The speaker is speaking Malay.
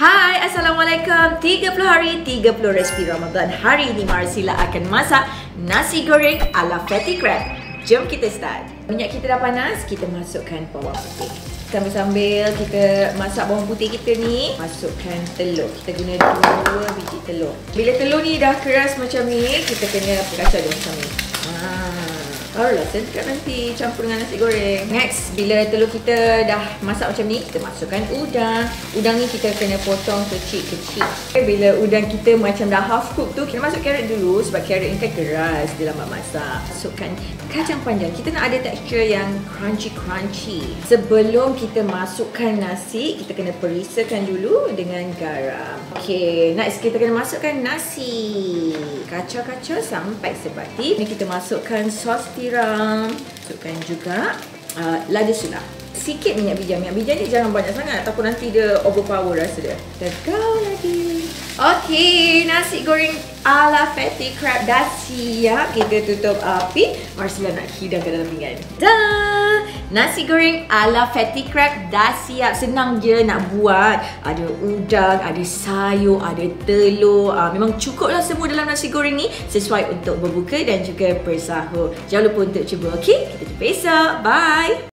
Hai, Assalamualaikum. 30 hari, 30 resipi Ramadan. Hari ini Marsila akan masak nasi goreng ala fatty crab. Jom kita start. Minyak kita dah panas, kita masukkan bawang putih. Sambil-sambil kita masak bawang putih kita ni, masukkan telur. Kita guna 2 biji telur. Bila telur ni dah keras macam ni, kita kena kacau dia macam ni. Barulah sedap nanti campur dengan nasi goreng. Next, bila telur kita dah masak macam ni, kita masukkan udang. Udang ni kita kena potong kecil-kecil. Bila udang kita macam dah half cook tu, kita masuk carrot dulu sebab carrot ni kan keras dia lambat masak. Masukkan kacang panjang. Kita nak ada tekstur yang crunchy-crunchy. Sebelum kita masukkan nasi, kita kena perisakan dulu dengan garam. Okay, next kita kena masukkan nasi. Kacau-kacau sampai sebati. Ni kita masukkan sos tiram. Masukkan juga lada sulam. Sikit minyak bijan. Minyak bijan ni jangan banyak sangat ataupun nanti dia overpower rasa dia. Tegau lagi. Okey, nasi goreng ala fatty crab dah siap. Kita tutup api. Marsila nak hidangkan dalam pinggan. Dah! Nasi goreng ala fatty crab dah siap. Senang je nak buat. Ada udang, ada sayur, ada telur. Memang cukuplah semua dalam nasi goreng ni. Sesuai untuk berbuka dan juga bersahur. Jangan lupa untuk cuba, okey? Kita jumpa esok. Bye!